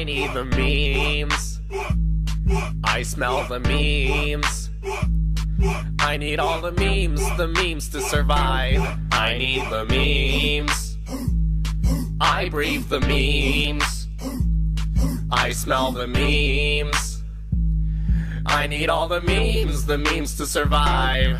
I need the memes. I smell the memes. I need all the memes to survive. I need the memes. I breathe the memes. I smell the memes. I need all the memes to survive.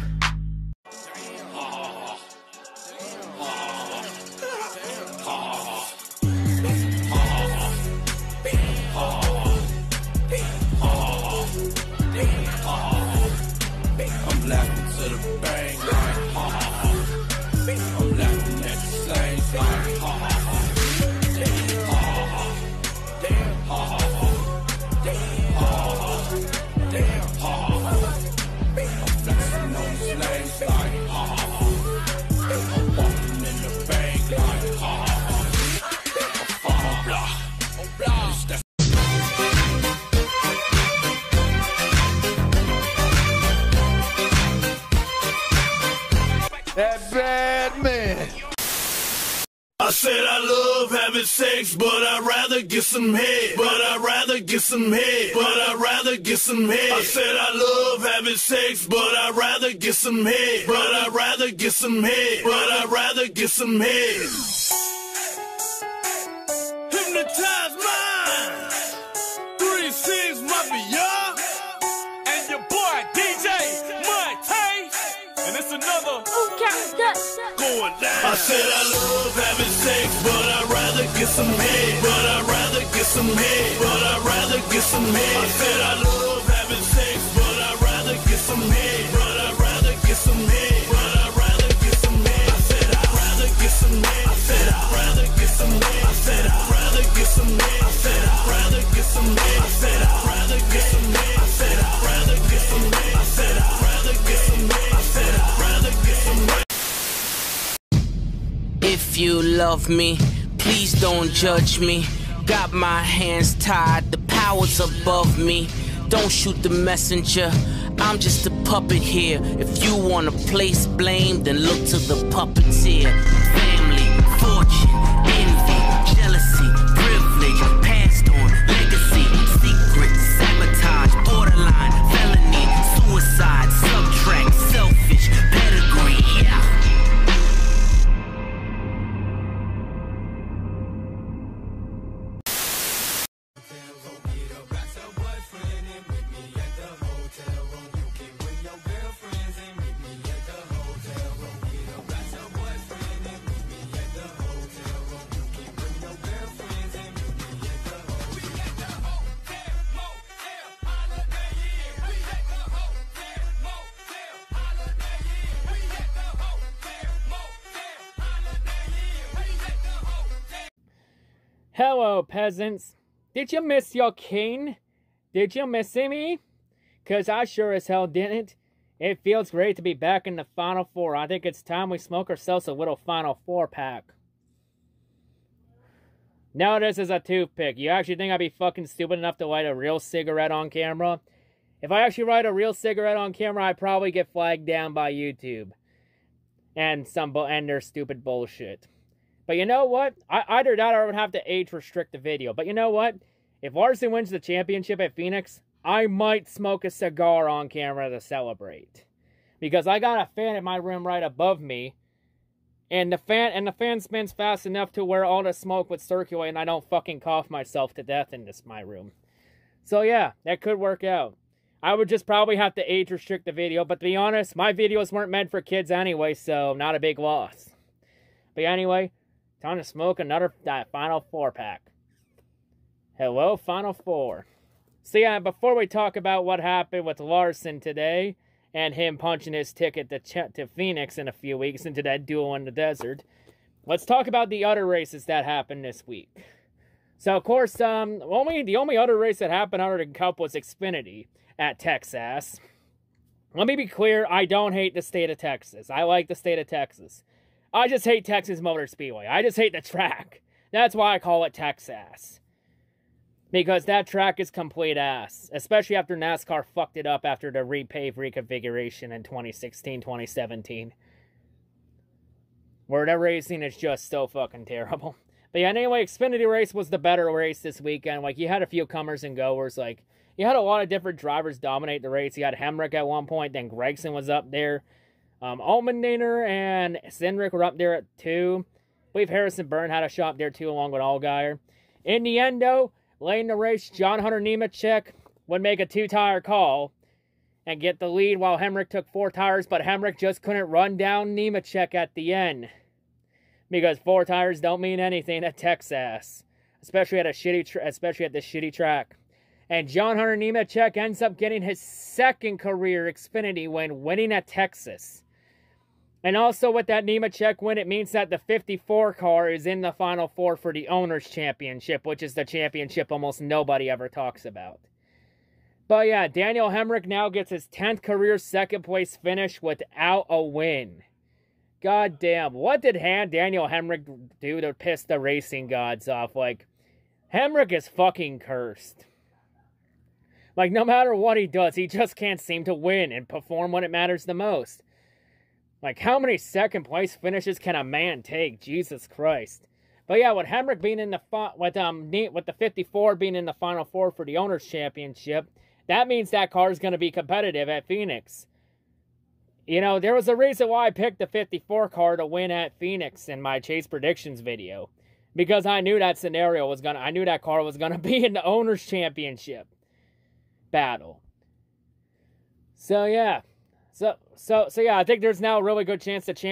That bad man. I said I love having sex, but I'd rather get some head. But I'd rather get some head. But I'd rather get some head. I said I love having sex, but I'd rather get some head. But I'd rather get some head. But I'd rather get some head. Hypnotize mine. 3-6 mafia. And your boy DJ Monte. And it's another going down. I said I love having sex, but I'd rather get some head. But I'd rather get some head. But I'd rather get some head. I said I love having sex, but I'd rather get some head. But I'd rather get some head. But I'd rather get some head. I said I'd rather get some head. I said I'd rather get some head. I said I'd rather get some head. I said I'd rather get some head. I said I'd rather get some head. I said I'd rather get some head. I said I'd rather get some head. I said I'd rather get some head. If you love me, please don't judge me. Got my hands tied, the power's above me. Don't shoot the messenger, I'm just a puppet here. If you wanna place blame, then look to the puppeteer. Family, fortune, envy, jealousy, privilege, passed on, legacy, secret, sabotage, borderline, felony, suicide, subtract, selfish, pedigree, yeah. Hello, peasants. Did you miss your king? Did you miss me? 'Cause I sure as hell didn't. It feels great to be back in the Final Four. I think it's time we smoke ourselves a little Final Four pack. No, this is a toothpick. You actually think I'd be fucking stupid enough to light a real cigarette on camera? If I actually light a real cigarette on camera, I'd probably get flagged down by YouTube. And their stupid bullshit. But you know what? Either that or I would have to age restrict the video. But you know what? If Larson wins the championship at Phoenix, I might smoke a cigar on camera to celebrate. Because I got a fan in my room right above me. And the fan spins fast enough to where all the smoke would circulate and I don't fucking cough myself to death in my room. So yeah, that could work out. I would just probably have to age restrict the video. But to be honest, my videos weren't meant for kids anyway, so not a big loss. But anyway, time to smoke another Final Four pack. Hello, Final Four. So yeah, before we talk about what happened with Larson today, and him punching his ticket to Phoenix in a few weeks into that duel in the desert, let's talk about the other races that happened this week. So of course, the only other race that happened under the Cup was Xfinity at TexAss. Let me be clear, I don't hate the state of Texas. I like the state of Texas. I just hate Texas Motor Speedway. I just hate the track. That's why I call it TexAss. Because that track is complete ass. Especially after NASCAR fucked it up after the repave reconfiguration in 2016, 2017. Where the racing is just so fucking terrible. But yeah, anyway, Xfinity race was the better race this weekend. Like, you had a few comers and goers. Like, you had a lot of different drivers dominate the race. You had Hemrick at one point, then Gregson was up there. Allmendinger and Cindric were up there at 2. I believe Harrison Byrne had a shot there too, along with Allgaier. In the end, though, late in the race, John Hunter Nemechek would make a 2-tire call and get the lead while Hemrick took 4 tires, but Hemrick just couldn't run down Nemechek at the end. Because 4 tires don't mean anything at TexAss, especially at this shitty track. And John Hunter Nemechek ends up getting his 2nd career Xfinity win, winning at Texas. And also with that Nemechek win, it means that the 54 car is in the Final Four for the Owners' Championship, which is the championship almost nobody ever talks about. But yeah, Daniel Hemrick now gets his 10th career 2nd place finish without a win. God damn, what did Daniel Hemrick do to piss the racing gods off? Like, Hemrick is fucking cursed. Like, no matter what he does, he just can't seem to win and perform when it matters the most. Like, how many 2nd place finishes can a man take? Jesus Christ. But yeah, with Hemrick being in with the 54 being in the Final Four for the Owners' Championship, that means that car is going to be competitive at Phoenix. You know, there was a reason why I picked the 54 car to win at Phoenix in my Chase Predictions video. Because I knew that I knew that car was going to be in the Owners' Championship battle. So yeah. So yeah, I think there's now a really good chance the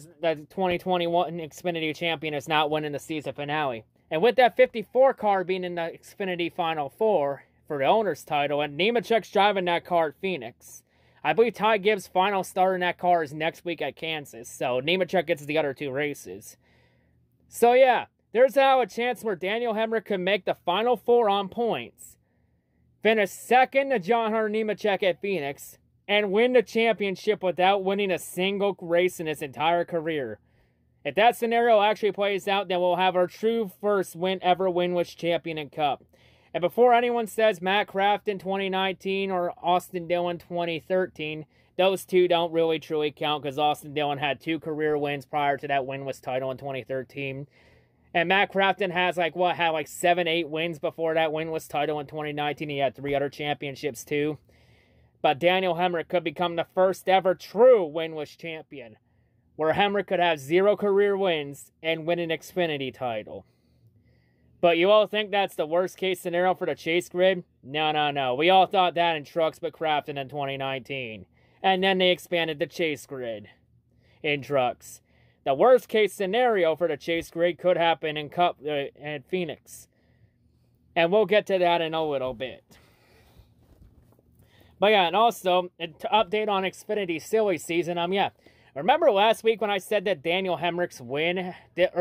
2021 Xfinity champion is not winning the season finale. And with that 54 car being in the Xfinity Final Four for the owner's title, and Nemechek's driving that car at Phoenix, I believe Ty Gibbs' final start in that car is next week at Kansas, so Nemechek gets the other 2 races. So yeah, there's now a chance where Daniel Hemrick could make the Final Four on points, finish 2nd to John Hunter Nemechek at Phoenix, and win the championship without winning a single race in his entire career. If that scenario actually plays out, then we'll have our true first ever winless champion in Cup. And before anyone says Matt Kraft in 2019 or Austin Dillon 2013, those 2 don't really truly count because Austin Dillon had 2 career wins prior to that winless title in 2013. And Matt Crafton has had 7, 8 wins before that winless title in 2019. He had 3 other championships too. But Daniel Hemrick could become the first ever true winless champion, where Hemrick could have 0 career wins and win an Xfinity title. But you all think that's the worst case scenario for the Chase grid? No. We all thought that in Trucks but Crafton in 2019. And then they expanded the Chase grid in Trucks. The worst case scenario for the Chase grid could happen in Cup at Phoenix. And we'll get to that in a little bit. But yeah, and also, to update on Xfinity silly season, remember last week when I said that Daniel Hemrick's win,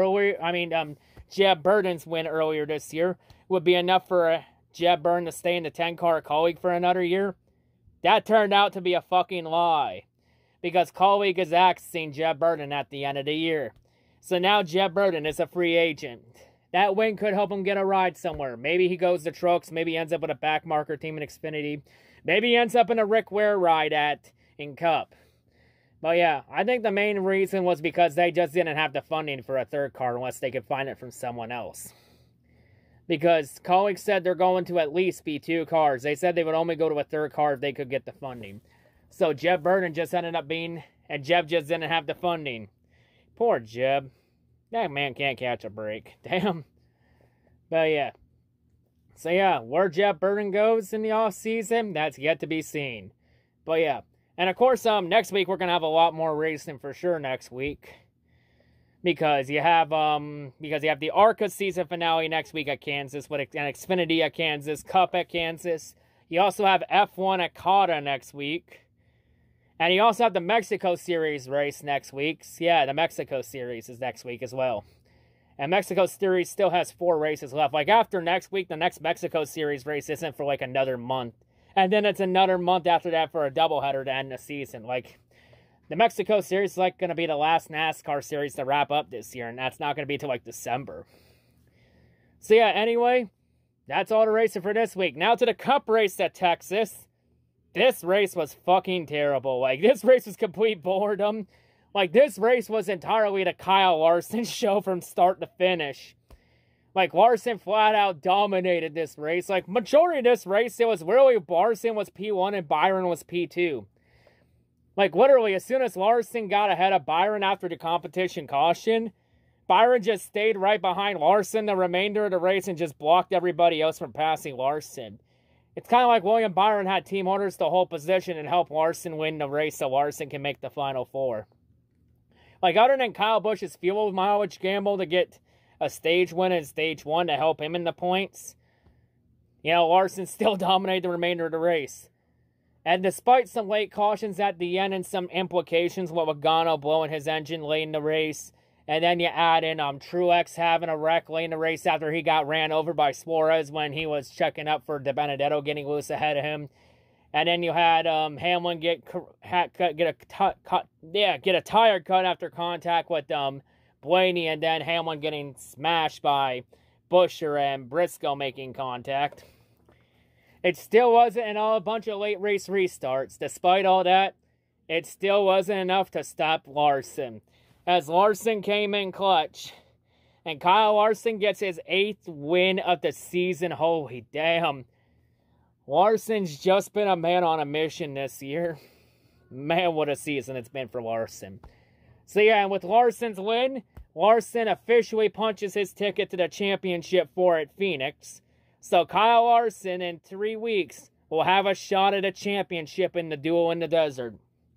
Jeb Burton's win earlier this year would be enough for Jeb Burton to stay in the 10-car Colleague for another year? That turned out to be a fucking lie. Because Colleague is axing Jeb Burton at the end of the year. So now Jeb Burton is a free agent. That win could help him get a ride somewhere. Maybe he goes to Trucks. Maybe he ends up with a backmarker team in Xfinity. Maybe he ends up in a Rick Ware ride in Cup. But yeah, I think the main reason was because they just didn't have the funding for a 3rd car unless they could find it from someone else. Because Colleague said they're going to at least be 2 cars. They said they would only go to a 3rd car if they could get the funding. So Jeb Burton just ended up being, and Jeb just didn't have the funding. Poor Jeb. That man can't catch a break. Damn. But yeah. So yeah, where Jeb Burton goes in the offseason, that's yet to be seen. But yeah. And of course, next week we're going to have a lot more racing for sure next week. Because you have the ARCA season finale next week at Kansas, with an Xfinity at Kansas, Cup at Kansas. You also have F1 at COTA next week. And you also have the Mexico Series race next week. Yeah, the Mexico Series is next week as well. And Mexico Series still has 4 races left. Like, after next week, the next Mexico Series race isn't for, another month. And then it's another month after that for a doubleheader to end the season. Like, the Mexico Series is, going to be the last NASCAR series to wrap up this year. And that's not going to be till, December. So, yeah, anyway, that's all the racing for this week. Now to the Cup race at Texas. This race was fucking terrible. This race was complete boredom. This race was entirely the Kyle Larson show from start to finish. Like, Larson flat out dominated this race. Like, majority of this race, it was really Larson was P1 and Byron was P2. Like, literally, as soon as Larson got ahead of Byron after the competition caution, Byron just stayed right behind Larson the remainder of the race and just blocked everybody else from passing Larson. It's kind of like William Byron had team orders to hold position and help Larson win the race so Larson can make the Final Four. Like, other than Kyle Busch's fuel mileage gamble to get a stage win in stage 1 to help him in the points, you know, Larson still dominated the remainder of the race. And despite some late cautions at the end and some implications with Logano blowing his engine late in the race, and then you add in Truex having a wreck late in the race after he got ran over by Suarez when he was checking up for De Benedetto getting loose ahead of him. And then you had Hamlin get a tire cut after contact with Blaney, and then Hamlin getting smashed by Buescher and Briscoe making contact. It still wasn't a bunch of late race restarts. Despite all that, it still wasn't enough to stop Larson, as Larson came in clutch. And Kyle Larson gets his 8th win of the season. Holy damn. Larson's just been a man on a mission this year. Man, what a season it's been for Larson. So yeah, and with Larson's win, Larson officially punches his ticket to the championship 4 at Phoenix. So Kyle Larson in 3 weeks will have a shot at a championship in the duel in the desert.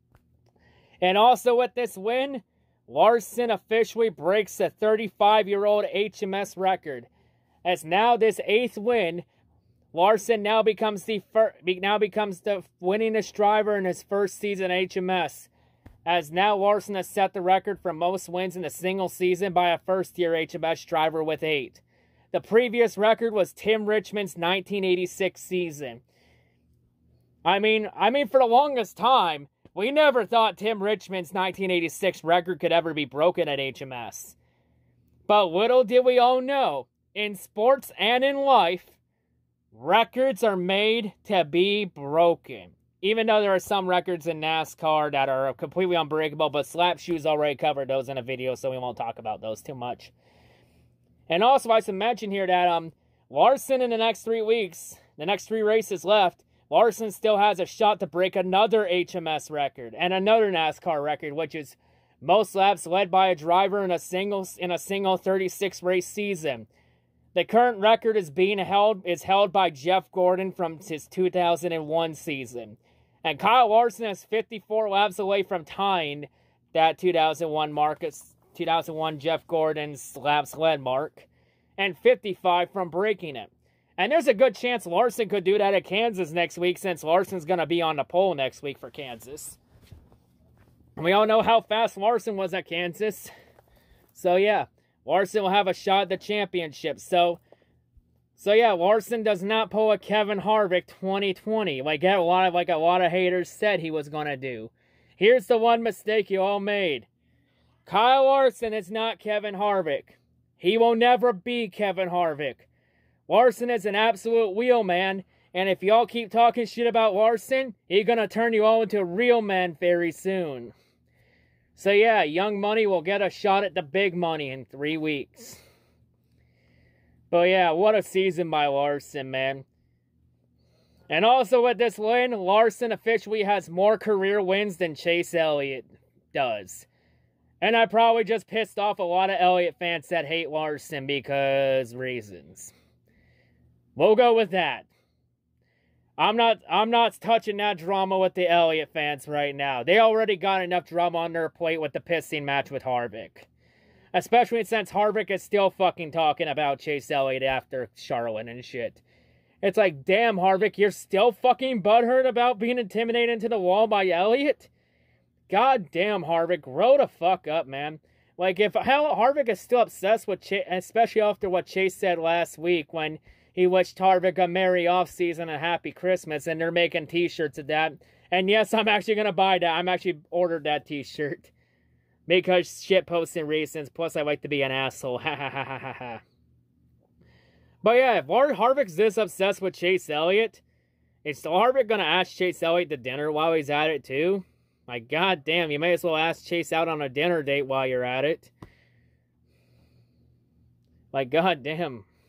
And also with this win, Larson officially breaks the 35-year-old HMS record. As now this 8th win, Larson now becomes the winningest driver in his first season at HMS. As now Larson has set the record for most wins in a single season by a first-year HMS driver with 8. The previous record was Tim Richmond's 1986 season. I mean, for the longest time, we never thought Tim Richmond's 1986 record could ever be broken at HMS. But little did we all know, in sports and in life, records are made to be broken. Even though there are some records in NASCAR that are completely unbreakable, but Slap Shoes already covered those in a video, so we won't talk about those too much. And also, I should mention here that Larson in the next 3 weeks, the next 3 races left, Larson still has a shot to break another HMS record and another NASCAR record, which is most laps led by a driver in a single 36 race season. The current record is held by Jeff Gordon from his 2001 season. And Kyle Larson is 54 laps away from tying that 2001 Jeff Gordon's laps led mark, and 55 from breaking it. And there's a good chance Larson could do that at Kansas next week, since Larson's going to be on the pole next week for Kansas. And we all know how fast Larson was at Kansas. So yeah, Larson will have a shot at the championship. So yeah, Larson does not pull a Kevin Harvick 2020 like a lot of haters said he was going to do. Here's the one mistake you all made. Kyle Larson is not Kevin Harvick. He will never be Kevin Harvick. Larson is an absolute wheel man, and if y'all keep talking shit about Larson, he's gonna turn you all into real men very soon. So yeah, Young Money will get a shot at the big money in 3 weeks. But yeah, what a season by Larson, man. And also with this win, Larson officially has more career wins than Chase Elliott does. And I probably just pissed off a lot of Elliott fans that hate Larson because reasons. We'll go with that. I'm not touching that drama with the Elliott fans right now. They already got enough drama on their plate with the pissing match with Harvick. Especially since Harvick is still fucking talking about Chase Elliott after Charlotte and shit. It's like, damn Harvick, you're still fucking butthurt about being intimidated into the wall by Elliott? God damn, Harvick, grow the fuck up, man. Like, if Harvick is still obsessed with Chase, especially after what Chase said last week when he wished Harvick a merry off-season and a happy Christmas, and they're making t-shirts of that. And yes, I'm actually going to buy that. I'm actually ordered that t-shirt. Because shit posting reasons, plus I like to be an asshole. Ha ha ha ha ha ha. But yeah, if Harvick's this obsessed with Chase Elliott, is Harvick going to ask Chase Elliott to dinner while he's at it too? Like, goddamn, you may as well ask Chase out on a dinner date while you're at it. Like, goddamn.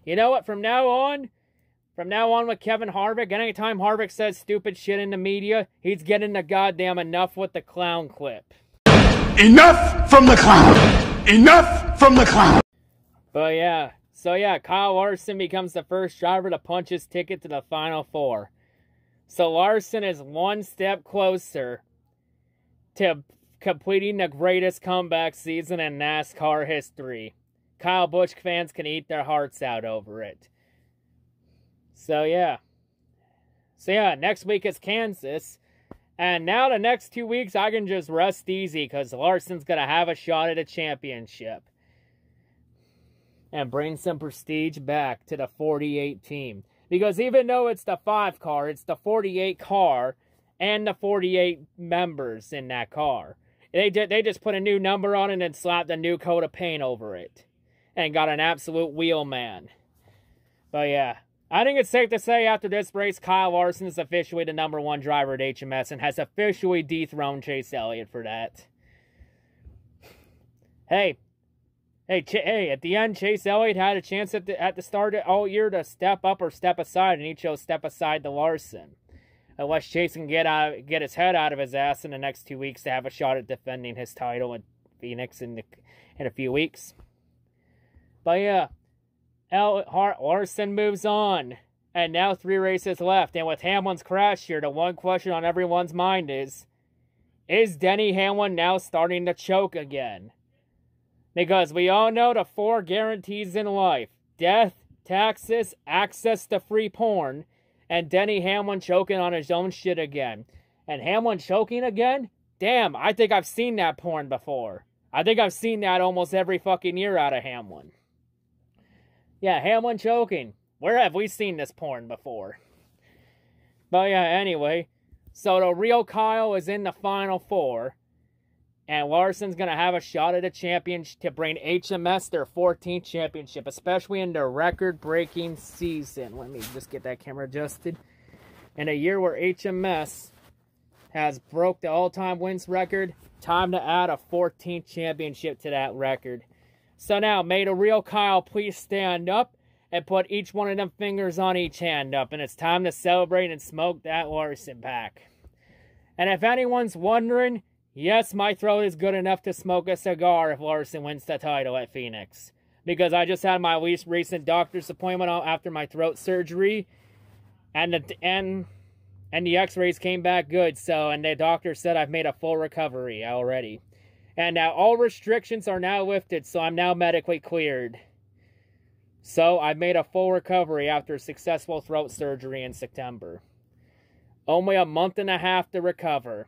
You know what? From now on with Kevin Harvick, anytime Harvick says stupid shit in the media, he's getting the goddamn enough with the clown clip. Enough from the clown! Enough from the clown! But yeah, so yeah, Kyle Larson becomes the first driver to punch his ticket to the Final Four. So Larson is one step closer to completing the greatest comeback season in NASCAR history. Kyle Busch fans can eat their hearts out over it. So yeah, next week is Kansas. And now the next 2 weeks, I can just rest easy because Larson's going to have a shot at a championship. And bring some prestige back to the 48 team. Because even though it's the 5 car, it's the 48 car and the 48 members in that car. They just put a new number on it and slapped a new coat of paint over it. And got an absolute wheelman. But yeah. I think it's safe to say after this race, Kyle Larson is officially the #1 driver at HMS and has officially dethroned Chase Elliott for that. Hey, at the end, Chase Elliott had a chance at the start of all year to step up or step aside, and he chose step aside to Larson. Unless Chase can get his head out of his ass in the next 2 weeks to have a shot at defending his title in Phoenix in a few weeks. But yeah. Larson moves on, and now 3 races left, and with Hamlin's crash here, the one question on everyone's mind is Denny Hamlin now starting to choke again? Because we all know the 4 guarantees in life: death, taxes, access to free porn, and Denny Hamlin choking on his own shit again. And Hamlin choking again? Damn, I think I've seen that porn before. I think I've seen that almost every fucking year out of Hamlin. Yeah, Hamlin choking. Where have we seen this porn before? But yeah, anyway. So the real Kyle is in the Final Four. And Larson's going to have a shot at a championship to bring HMS their 14th championship. Especially in their record-breaking season. Let me just get that camera adjusted. In a year where HMS has broke the all-time wins record, time to add a 14th championship to that record. So now, may the real Kyle please stand up and put each one of them fingers on each hand up. And it's time to celebrate and smoke that Larson pack. And if anyone's wondering, yes, my throat is good enough to smoke a cigar if Larson wins the title at Phoenix. Because I just had my least recent doctor's appointment after my throat surgery. And the x-rays came back good. And the doctor said I've made a full recovery already. And now all restrictions are now lifted, so I'm now medically cleared. So I've made a full recovery after a successful throat surgery in September. Only a month and a half to recover.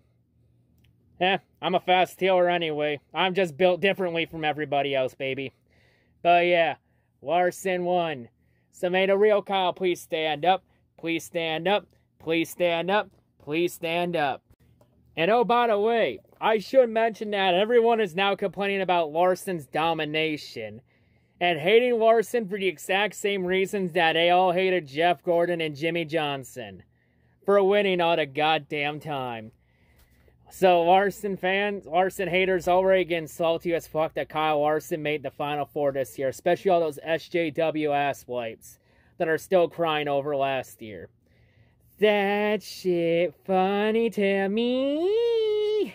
I'm a fast healer anyway. I'm just built differently from everybody else, baby. But yeah, Larson won. So may the real Kyle please stand up. Please stand up. Please stand up. Please stand up. And oh, by the way, I should mention that everyone is now complaining about Larson's domination. And hating Larson for the exact same reasons that they all hated Jeff Gordon and Jimmy Johnson. For winning all the goddamn time. So Larson haters already getting salty as fuck that Kyle Larson made the Final Four this year. Especially all those SJW ass wipes that are still crying over last year. That shit funny to me.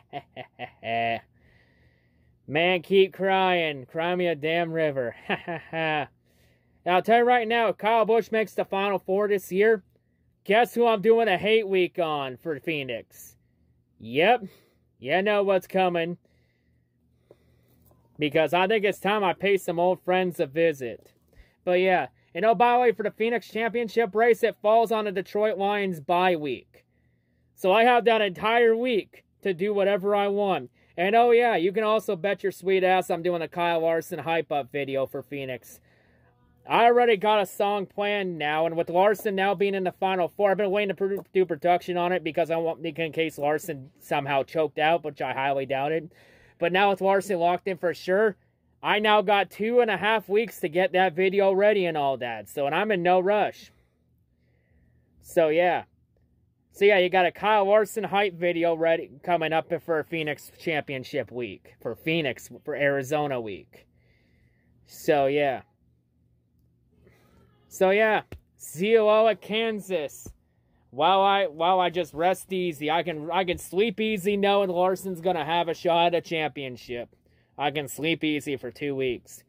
Man, keep crying. Cry me a damn river. Now, I'll tell you right now, if Kyle Busch makes the Final Four this year, guess who I'm doing a hate week on for Phoenix? Yep. You know what's coming. Because I think it's time I pay some old friends a visit. But yeah. And oh, by the way, for the Phoenix Championship race, it falls on the Detroit Lions bye week. So I have that entire week to do whatever I want. And oh yeah, you can also bet your sweet ass I'm doing a Kyle Larson hype-up video for Phoenix. I already got a song planned now, and with Larson now being in the Final Four, I've been waiting to do production on it because I want, in case Larson somehow choked out, which I highly doubted. But now with Larson locked in for sure, I now got 2.5 weeks to get that video ready and all that. So, and I'm in no rush. So, yeah. So, yeah, you got a Kyle Larson hype video ready coming up for Phoenix Championship week. For Arizona week. So, yeah. So yeah, see you all at Kansas. While I just rest easy, I can sleep easy knowing Larson's gonna have a shot at a championship. I can sleep easy for 2 weeks.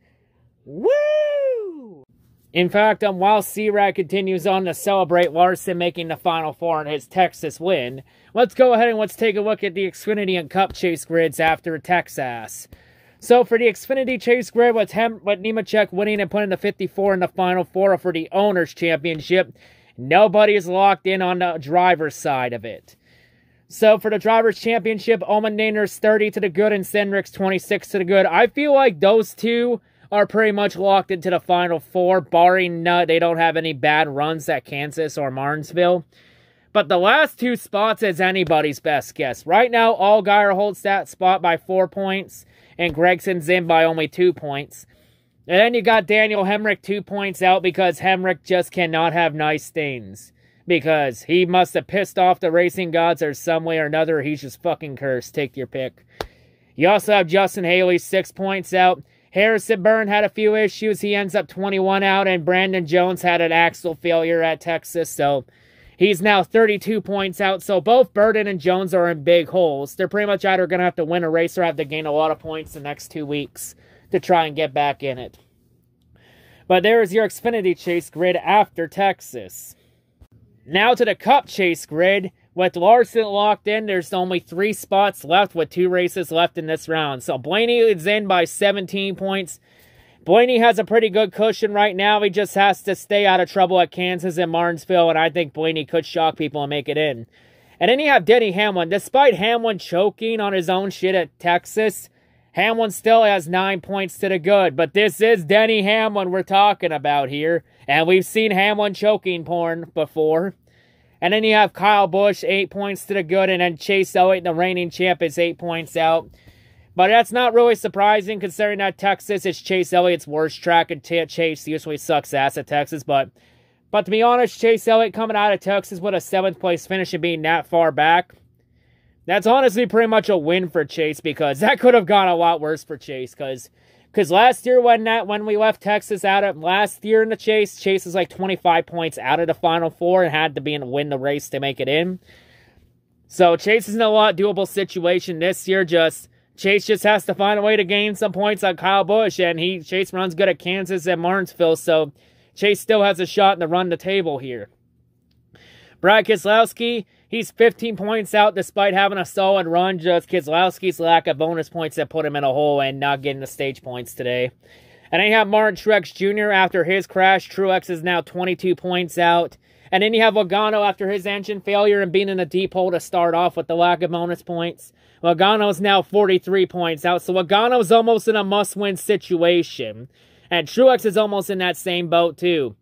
Woo! In fact, while C-Rad continues on to celebrate Larson making the Final Four in his Texas win, let's go ahead and let's take a look at the Xfinity and Cup chase grids after TexAss. So for the Xfinity chase grid, with Nemechek winning and putting the 54 in the Final Four for the Owners' Championship, nobody is locked in on the driver's side of it. So for the Drivers' Championship, Allmendinger's 30 to the good and Cindric's 26 to the good. I feel like those two are pretty much locked into the Final Four, barring they don't have any bad runs at Kansas or Martinsville. But the last two spots is anybody's best guess. Right now, Allgaier holds that spot by 4 points, and Gregson's in by only 2 points. And then you got Daniel Hemrick 2 points out because Hemrick just cannot have nice things. Because he must have pissed off the racing gods or some way or another. He's just fucking cursed. Take your pick. You also have Justin Haley 6 points out. Harrison Byrne had a few issues. He ends up 21 out. And Brandon Jones had an axle failure at Texas. So he's now 32 points out. So both Burden and Jones are in big holes. They're pretty much either going to have to win a race or have to gain a lot of points the next 2 weeks to try and get back in it. But there is your Xfinity chase grid after Texas. Now to the Cup chase grid. With Larson locked in, there's only 3 spots left with 2 races left in this round. So Blaney is in by 17 points. Blaney has a pretty good cushion right now. He just has to stay out of trouble at Kansas and Martinsville, and I think Blaney could shock people and make it in. And then you have Denny Hamlin. Despite Hamlin choking on his own shit at Texas, Hamlin still has 9 points to the good. But this is Denny Hamlin we're talking about here. And we've seen Hamlin choking porn before. And then you have Kyle Busch, 8 points to the good. And then Chase Elliott, the reigning champ, is 8 points out. But that's not really surprising considering that Texas is Chase Elliott's worst track. And Chase usually sucks ass at Texas. But to be honest, Chase Elliott coming out of Texas with a 7th place finish and being that far back, that's honestly pretty much a win for Chase, because that could have gone a lot worse for Chase. Because last year when we left Texas out of last year in the Chase was like 25 points out of the Final Four and had to win the race to make it in. So Chase is in a lot doable situation this year. Chase just has to find a way to gain some points on Kyle Busch, and Chase runs good at Kansas and Martinsville, so Chase still has a shot to run the table here. Brad Keselowski, he's 15 points out despite having a solid run. Just Keselowski's lack of bonus points that put him in a hole and not getting the stage points today. And then you have Martin Truex Jr. after his crash. Truex is now 22 points out. And then you have Logano after his engine failure and being in a deep hole to start off with the lack of bonus points. Logano's now 43 points out. So Logano's almost in a must-win situation. And Truex is almost in that same boat too.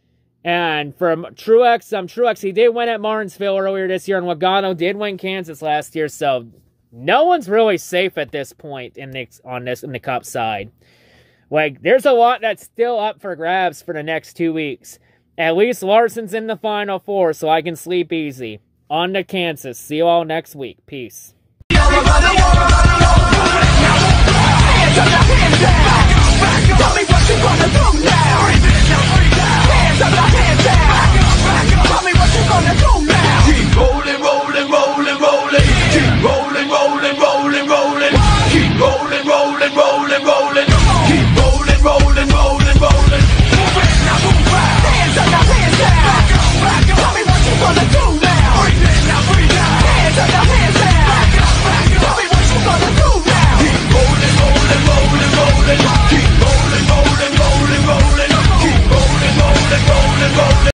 And from Truex, he did win at Martinsville earlier this year, and Logano did win Kansas last year, so no one's really safe at this point in the Cup side. Like, there's a lot that's still up for grabs for the next 2 weeks. At least Larson's in the Final Four, so I can sleep easy. On to Kansas. See you all next week. Peace.